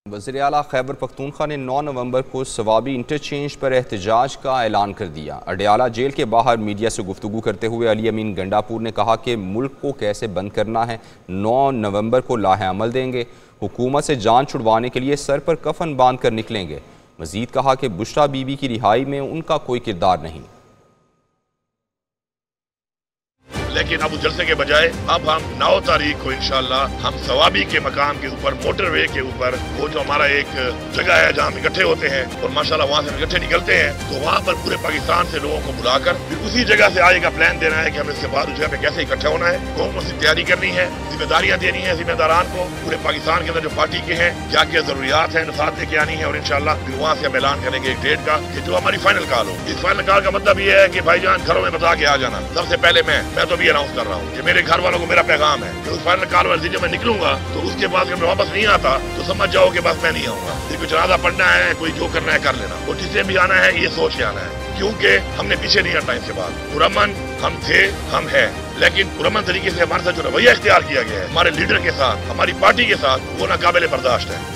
وزیر اعلیٰ خیبر پختونخوا نے 9 نومبر کو سوابی انٹرچینج پر احتجاج کا اعلان کر دیا۔ اڈیالہ جیل کے باہر میڈیا سے گفتگو کرتے ہوئے علی امین گنڈاپور نے کہا کہ ملک کو کیسے بند کرنا ہے 9 نومبر کو لاہ عمل دیں گے، حکومت سے جان چھڑوانے کے لیے سر پر کفن باندھ کر نکلیں گے۔ مزید کہا کہ بشرا بی بی کی رہائی میں ان کا کوئی کردار نہیں۔ لیکن اب اس جلسے کے بجائے اب ہم 9 تاریخ کو انشاءاللہ ہم سوابی کے مقام کے اوپر موٹر وے کے اوپر وہ جو ہمارا ایک جگہ ہے جہاں ہم اکٹھے ہوتے ہیں اور ماشاءاللہ وہاں سے اکٹھے نکلتے ہیں تو وہاں پر پورے پاکستان سے لوگوں کو بلا کر پھر اسی جگہ سے آگے کا پلان دینا ہے کہ ہمیں اس کے بعد اس جگہ پہ کیسے اکٹھا ہونا ہے، کون سی تیاری کرنی ہے، ذمہ داریاں دینی ہیں ذمہ داران کو پورے پاکستان کے اندر جو پارٹی کے ہیں، کیا کیا ضروریات ہیں نفاذ لے کے آنی ہے، اور انشاءاللہ پھر وہاں سے ہم اعلان کریں گے ایک ڈیٹ کا کہ جو ہماری فائنل کال ہو۔ اس فائنل کال کا مطلب یہ ہے کہ بھائی جان گھروں میں بتا کے آ جانا۔ سب سے پہلے میں تو بھی اناؤنس کر رہا ہوں کہ میرے گھر والوں کو میرا پیغام ہے کہ اس فائنل کال والے دن میں نکلوں گا تو اس کے بعد میں واپس نہیں آتا تو سمجھ جاؤ کہ بس میں نہیں آؤں گا۔ کوئی جنازہ پڑھنا ہے، کوئی جو کرنا ہے کر لینا، اور جسے بھی آنا ہے یہ سوچ کے آنا ہے، کیونکہ ہم نے پیچھے نہیں ہٹنا اس کے بعد۔ پرامن ہم تھے، ہم ہیں، لیکن پرامن طریقے سے ہمارے ساتھ جو رویہ اختیار کیا گیا ہے ہمارے لیڈر کے ساتھ، ہماری پارٹی کے ساتھ، وہ ناقابل برداشت ہے۔